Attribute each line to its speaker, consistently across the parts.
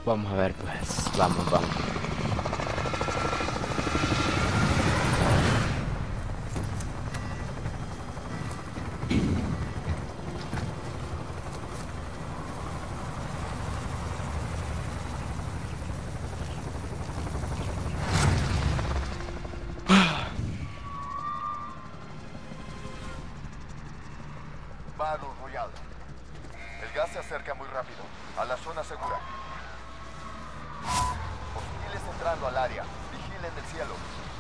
Speaker 1: Vamos a ver, pues. Vamos, vamos.
Speaker 2: Battle Royale. El gas se acerca muy rápido. A la zona segura. Hostiles entrando al área. Vigilen el cielo.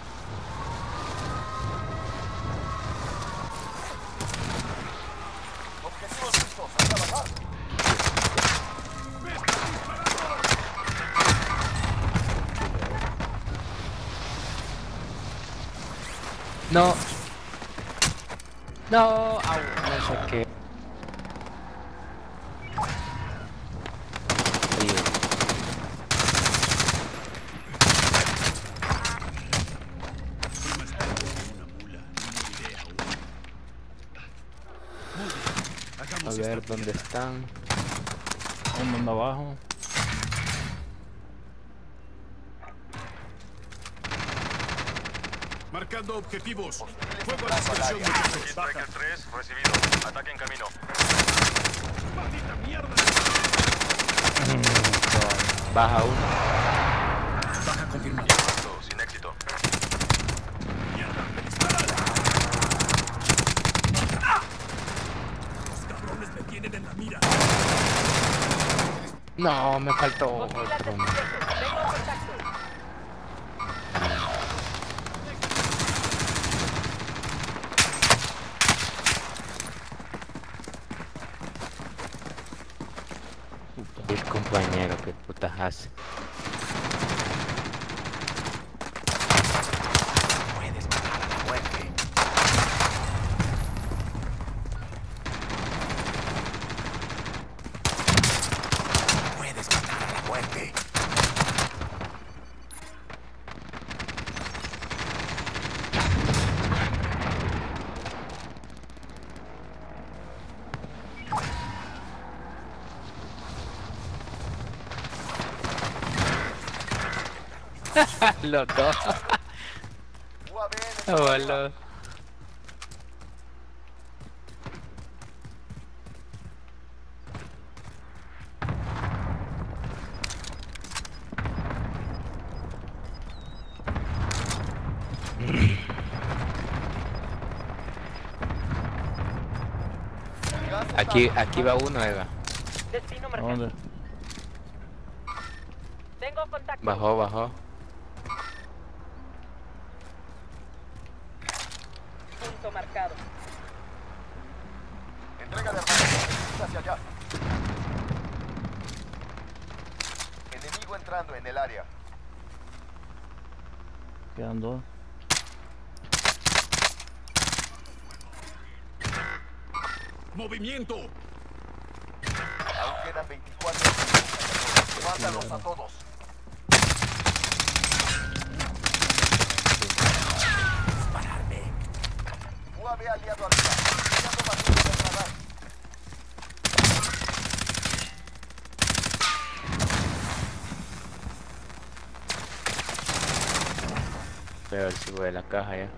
Speaker 2: Objetivos listos. A trabajar.
Speaker 1: No. No. Au, no sé qué. A ver dónde están.
Speaker 3: Uno abajo.
Speaker 4: Marcando objetivos.
Speaker 2: Hostiles
Speaker 4: Fuego a la
Speaker 2: entrando al
Speaker 4: dispersión,
Speaker 2: área.
Speaker 4: muchachos.
Speaker 5: Striker 3, recibido. Ataque en camino.
Speaker 4: ¡Maldita mierda!
Speaker 1: Baja uno.
Speaker 4: Baja confirmada.
Speaker 5: Impacto, sin éxito.
Speaker 4: ¡Mierda! ¡Me disparan! Los cabrones me tienen en la mira.
Speaker 1: No, me faltó otro.
Speaker 6: Tengo contacto.
Speaker 1: El compañero, qué putas hace.
Speaker 2: Puedes matar a la muerte. Puedes matar a la muerte.
Speaker 1: Los dos.
Speaker 2: UAV en el
Speaker 1: Hola.
Speaker 2: gas está
Speaker 1: Aquí va uno, Eva.
Speaker 6: Destino
Speaker 3: ¿A
Speaker 6: marcado.
Speaker 3: dónde?
Speaker 6: Tengo contacto.
Speaker 1: Bajó, bajó.
Speaker 6: Punto marcado.
Speaker 2: Entrega de armamento. Hacia allá. Enemigo entrando en el área.
Speaker 3: Quedan dos.
Speaker 4: ¡Movimiento!
Speaker 2: Aún quedan 24 minutos. Mátalos a todos. Dispararme. UAV aliado arriba. Enviando patrullas del radar.
Speaker 1: Voy a ver si voy a la caja ya.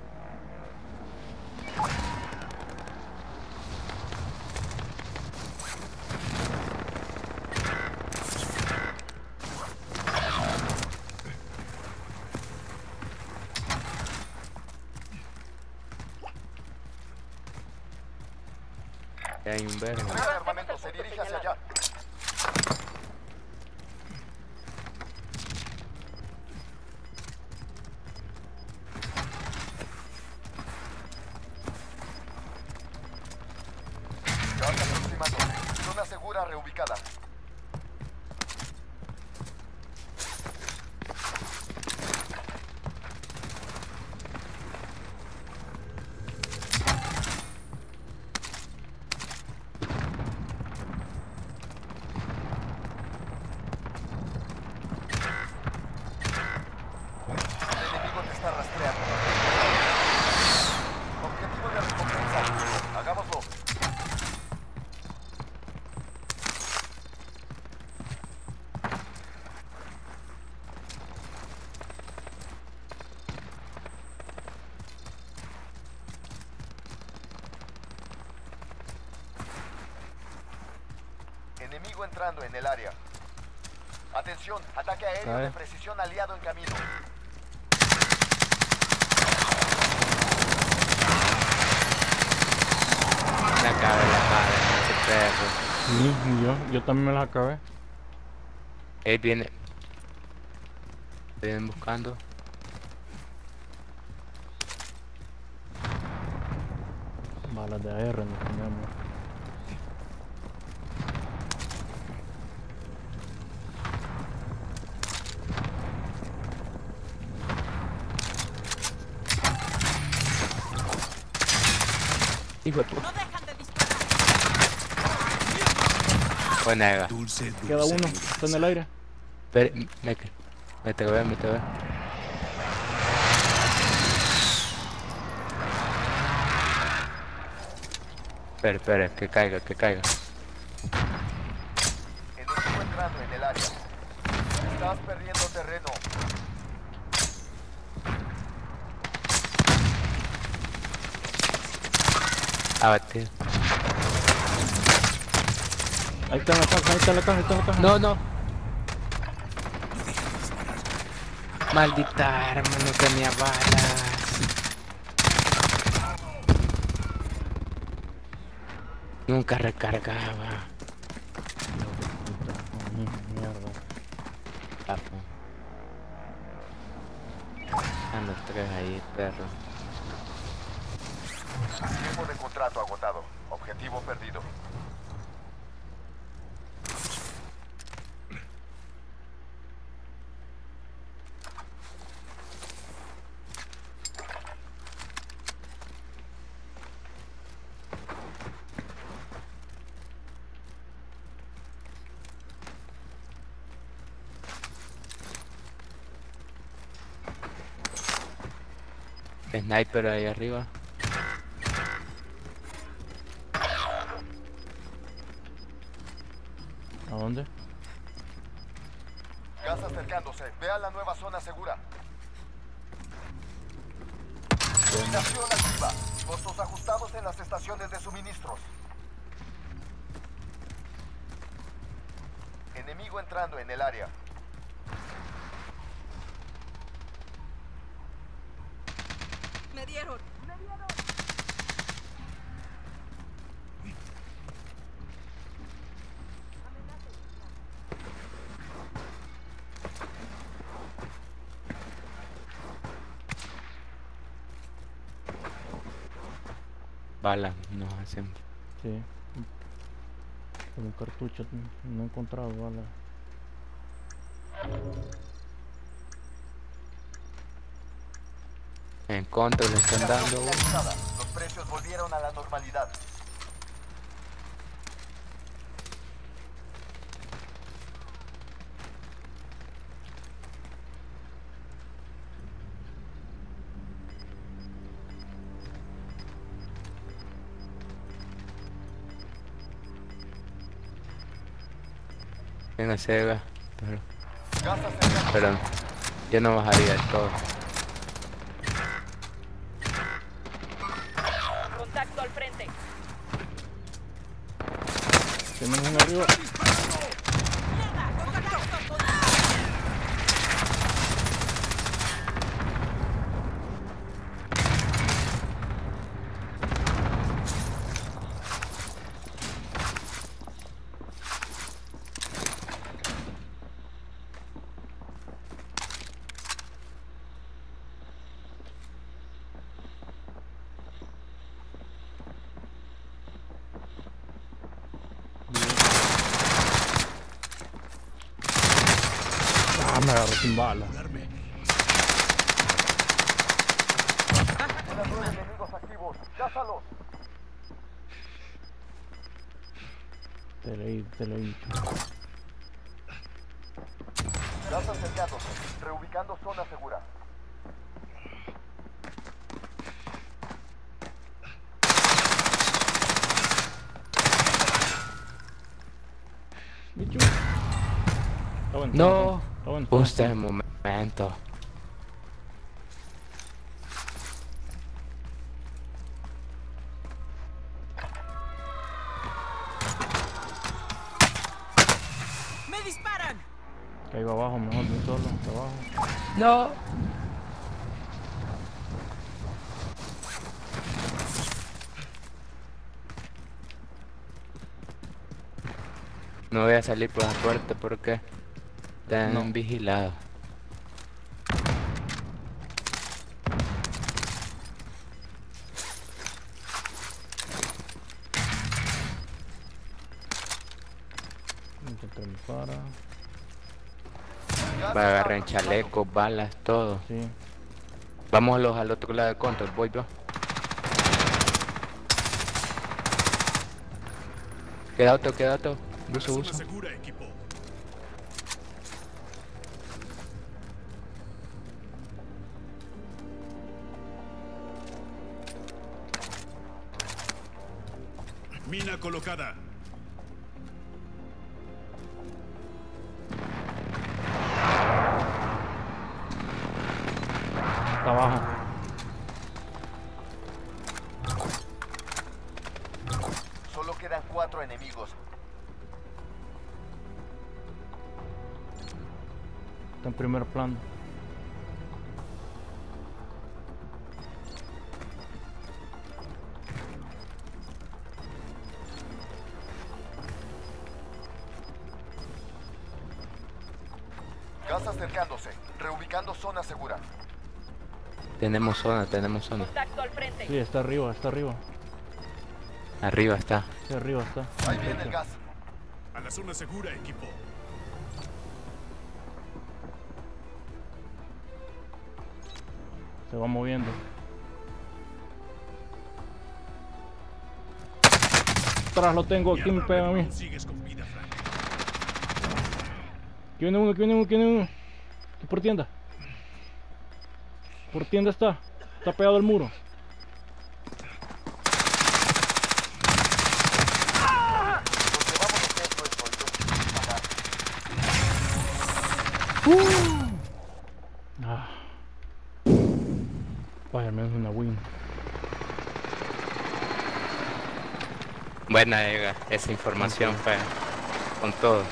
Speaker 1: Ya hay un verde.
Speaker 2: Entrega de armamento. Se dirige hacia allá. Gas aproximando. Zona segura reubicada. Enemigo entrando en el área. Atención, ataque aéreo
Speaker 3: Cae.
Speaker 2: de precisión aliado en camino.
Speaker 1: La cabra, ese perro.
Speaker 3: Sí, yo también me las acabé.
Speaker 1: Viene. Vienen buscando.
Speaker 3: Balas de AR no tenemos.
Speaker 1: Hijo de puta. Buena, Eva.
Speaker 4: Dulce, dulce.
Speaker 3: Queda uno, está en el aire.
Speaker 1: Espera, me te veo, me te veo. Espera, que caiga, que caiga.
Speaker 2: Enemigo entrando en el área. Estás perdiendo terreno.
Speaker 1: Abatido.
Speaker 3: Ahí está en la caja, ahí está en la caja, ahí está en la caja.
Speaker 1: No, no. Maldita arma, no tenía balas. Nunca recargaba.
Speaker 3: Mierda.
Speaker 1: Papo. Están los tres ahí, perro.
Speaker 2: Tiempo de contrato agotado. Objetivo perdido.
Speaker 1: Sniper ahí arriba.
Speaker 3: ¿A dónde?
Speaker 2: Gas acercándose. Vea la nueva zona segura. Dominación activa. Costos ajustados en las estaciones de suministros. Enemigo entrando en el área.
Speaker 6: Me dieron.
Speaker 1: Balas, nos hacen.
Speaker 3: Sí. Con un cartucho no he encontrado balas.
Speaker 1: En contra le están dando.
Speaker 2: Finalizada. Los precios volvieron a la normalidad.
Speaker 1: Venga, Sega.
Speaker 2: Gas acercándose.
Speaker 1: Pero yo no bajaría del todo.
Speaker 6: Contacto al frente.
Speaker 3: Tenemos uno arriba. Ah, me agarró sin bala.
Speaker 2: Quedan 9 enemigos activos. ¡Cázalos!
Speaker 3: Te lo he dicho.
Speaker 2: Gas acercándose. Reubicando zona segura.
Speaker 3: Bicho. Está bueno.
Speaker 1: No,
Speaker 3: Está bueno.
Speaker 1: justo el momento.
Speaker 3: Caigo abajo, mejor de un solo, de abajo.
Speaker 1: No. No voy a salir por la puerta porque están
Speaker 3: No.
Speaker 1: vigilados.
Speaker 3: Encontré mi para.
Speaker 2: Gas
Speaker 1: Para agarrar
Speaker 2: está
Speaker 1: chalecos, balas, todo.
Speaker 3: Sí.
Speaker 1: Vamos al otro lado del control, voy yo. Quédate.
Speaker 4: La
Speaker 1: Buzo.
Speaker 4: zona segura, equipo. Mina colocada.
Speaker 3: Está abajo.
Speaker 2: Solo quedan 4 enemigos.
Speaker 3: Está en primer plano.
Speaker 2: Gas acercándose. Reubicando zona segura.
Speaker 1: Tenemos zona.
Speaker 6: Contacto al frente.
Speaker 3: Sí, está arriba, está arriba.
Speaker 1: Arriba está.
Speaker 3: Sí, arriba está.
Speaker 2: Ahí viene el gas.
Speaker 4: A la zona segura, equipo.
Speaker 3: Se va moviendo. Atrás lo tengo, aquí me pega a mí.
Speaker 4: Sigues con vida, Frank.
Speaker 3: Aquí viene uno. Aquí por tienda. Por tienda está. Está pegado al muro.
Speaker 2: Nos llevamos los centros y los pagar.
Speaker 3: Ah. Vaya, al menos una win.
Speaker 1: Buena, esa información fue con todo.